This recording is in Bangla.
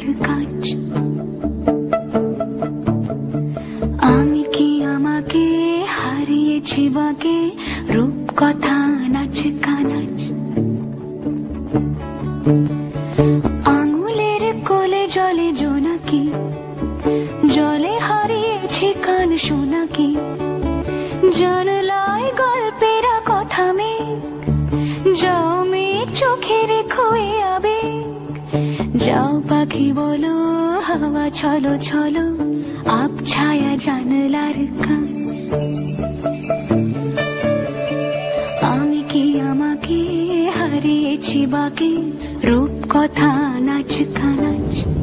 কাঁচ। আমি কি আমাকে হারিয়েছি বাকে, রূপকথা নাচ কানাচ। আঙুলের কোলে জলে জোনাকি, জলে হারিয়েছি কান শোনাকি। জানলায় গল্পের কথা মেঘ, যাও মেঘ চোখে রেখো এ আবেগ। যাও পাখি বলো, হাওয়া চলো চলো, আব ছায়া জানলার কাছ। আমি কি আমাকে হারিয়েছি বাকে, রূপকথা নাচ কানাচ।